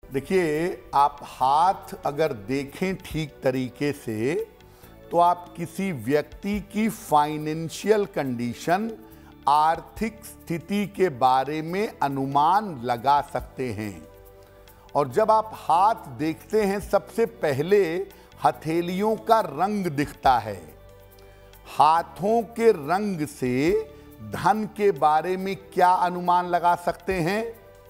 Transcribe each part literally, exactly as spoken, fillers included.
देखिए, आप हाथ अगर देखें ठीक तरीके से तो आप किसी व्यक्ति की फाइनेंशियल कंडीशन, आर्थिक स्थिति के बारे में अनुमान लगा सकते हैं। और जब आप हाथ देखते हैं, सबसे पहले हथेलियों का रंग दिखता है। हाथों के रंग से धन के बारे में क्या अनुमान लगा सकते हैं?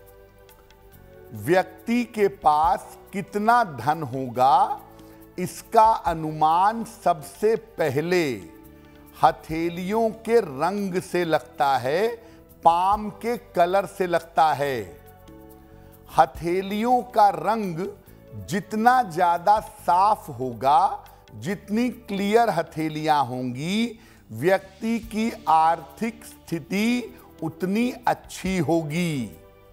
व्यक्ति के पास कितना धन होगा, इसका अनुमान सबसे पहले हथेलियों के रंग से लगता है, पाम के कलर से लगता है। हथेलियों का रंग जितना ज्यादा साफ होगा, जितनी क्लियर हथेलियां होंगी, व्यक्ति की आर्थिक स्थिति उतनी अच्छी होगी।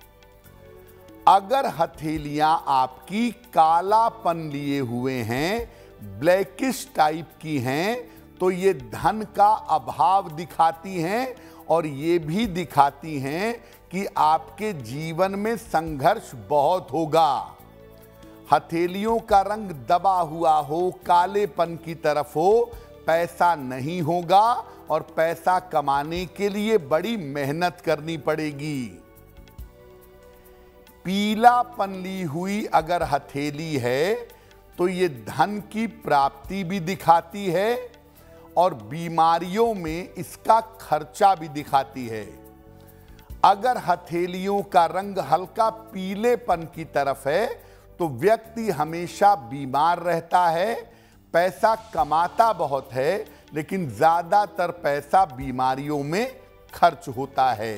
अगर हथेलियां आपकी कालापन लिए हुए हैं, ब्लैकिश टाइप की हैं, तो ये धन का अभाव दिखाती हैं और ये भी दिखाती हैं कि आपके जीवन में संघर्ष बहुत होगा। हथेलियों का रंग दबा हुआ हो, कालेपन की तरफ हो, पैसा नहीं होगा और पैसा कमाने के लिए बड़ी मेहनत करनी पड़ेगी। पीलापन ली हुई अगर हथेली है तो ये धन की प्राप्ति भी दिखाती है और बीमारियों में इसका खर्चा भी दिखाती है। अगर हथेलियों का रंग हल्का पीलेपन की तरफ है तो व्यक्ति हमेशा बीमार रहता है, पैसा कमाता बहुत है, लेकिन ज्यादातर पैसा बीमारियों में खर्च होता है।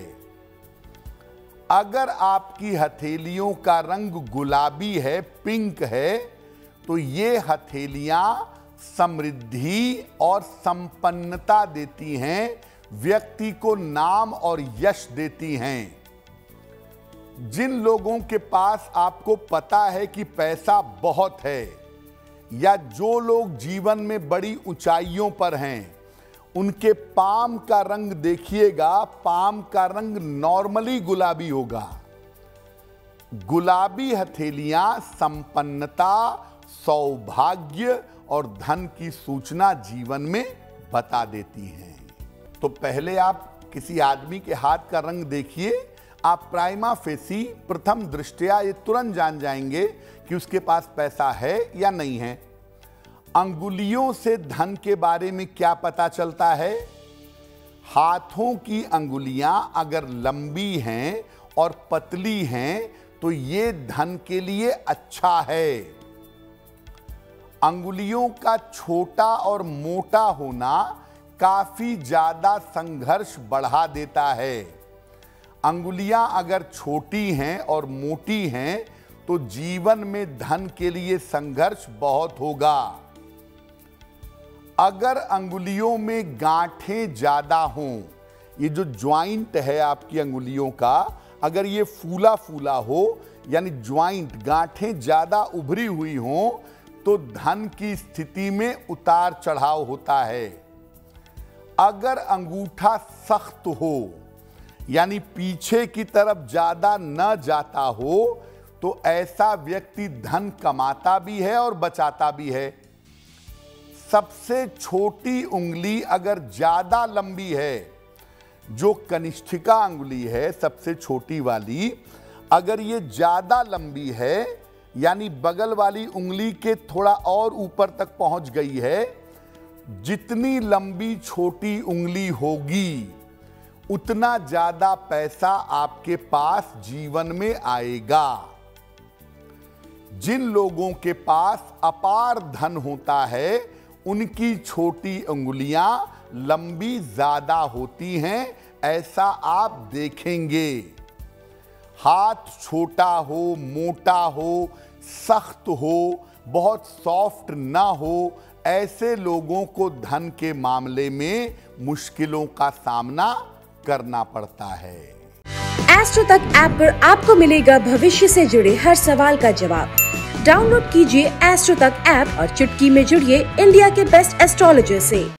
अगर आपकी हथेलियों का रंग गुलाबी है, पिंक है, तो ये हथेलियां समृद्धि और संपन्नता देती हैं, व्यक्ति को नाम और यश देती हैं। जिन लोगों के पास आपको पता है कि पैसा बहुत है, या जो लोग जीवन में बड़ी ऊंचाइयों पर हैं, उनके पाम का रंग देखिएगा, पाम का रंग नॉर्मली गुलाबी होगा। गुलाबी हथेलियां संपन्नता, सौभाग्य और धन की सूचना जीवन में बता देती हैं। तो पहले आप किसी आदमी के हाथ का रंग देखिए, आप प्राइमा फेसी, प्रथम दृष्टया ये तुरंत जान जाएंगे कि उसके पास पैसा है या नहीं है। अंगुलियों से धन के बारे में क्या पता चलता है? हाथों की अंगुलियां अगर लंबी हैं और पतली हैं तो ये धन के लिए अच्छा है। अंगुलियों का छोटा और मोटा होना काफी ज्यादा संघर्ष बढ़ा देता है। अंगुलियां अगर छोटी हैं और मोटी हैं तो जीवन में धन के लिए संघर्ष बहुत होगा। अगर अंगुलियों में गांठें ज्यादा हों, ये जो ज्वाइंट है आपकी अंगुलियों का, अगर ये फूला फूला हो, यानी ज्वाइंट, गांठें ज्यादा उभरी हुई हों, तो धन की स्थिति में उतार चढ़ाव होता है। अगर अंगूठा सख्त हो, यानी पीछे की तरफ ज्यादा न जाता हो, तो ऐसा व्यक्ति धन कमाता भी है और बचाता भी है। सबसे छोटी उंगली अगर ज्यादा लंबी है, जो कनिष्ठिका अंगुली है सबसे छोटी वाली, अगर ये ज्यादा लंबी है, यानी बगल वाली उंगली के थोड़ा और ऊपर तक पहुंच गई है, जितनी लंबी छोटी उंगली होगी उतना ज्यादा पैसा आपके पास जीवन में आएगा। जिन लोगों के पास अपार धन होता है, उनकी छोटी उंगलियां लंबी ज्यादा होती हैं, ऐसा आप देखेंगे। हाथ छोटा हो, मोटा हो, सख्त हो, बहुत सॉफ्ट ना हो, ऐसे लोगों को धन के मामले में मुश्किलों का सामना करना पड़ता है। एस्ट्रो तक ऐप पर आपको मिलेगा भविष्य से जुड़े हर सवाल का जवाब। डाउनलोड कीजिए एस्ट्रो तक ऐप और चुटकी में जुड़िए इंडिया के बेस्ट एस्ट्रोलॉजर से।